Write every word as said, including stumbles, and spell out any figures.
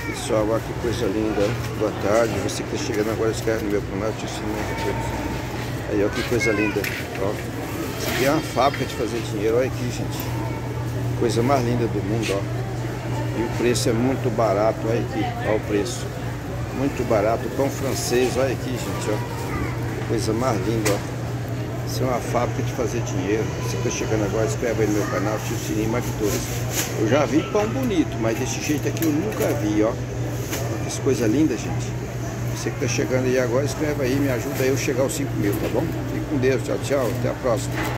Pessoal, olha que coisa linda. Boa tarde. Você que está chegando agora, escreve no meu canal, te ensino muita coisa. Aí, olha que coisa linda. Ó. Isso aqui é uma fábrica de fazer dinheiro. Olha aqui, gente. Coisa mais linda do mundo, ó. E o preço é muito barato. Olha aqui, olha o preço. Muito barato. Pão francês, olha aqui, gente, ó. Coisa mais linda, ó. Isso é uma fábrica de fazer dinheiro. Você que está chegando agora, inscreve aí no meu canal, ativa o sininho, marque todas. Eu já vi pão bonito, mas desse jeito aqui eu nunca vi, ó. Olha que coisa linda, gente. Você que está chegando aí agora, inscreve aí, me ajuda aí eu chegar aos cinco mil, tá bom? Fique com Deus, tchau, tchau, até a próxima.